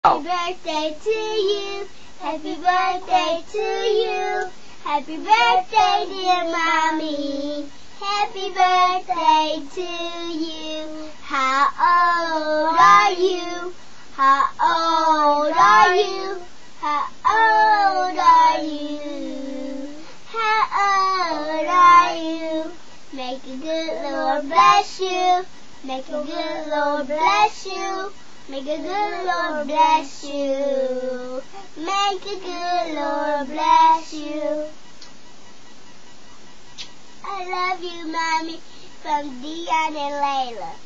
Happy birthday to you. Happy birthday to you. Happy birthday, dear mommy. Happy birthday to you. How old are you? How old are you? How old are you? How old are you? Make a good Lord bless you. Make a good Lord bless you. Make a good Lord bless you. Make a good Lord bless you. I love you, Mommy, from Dion and Lai'la.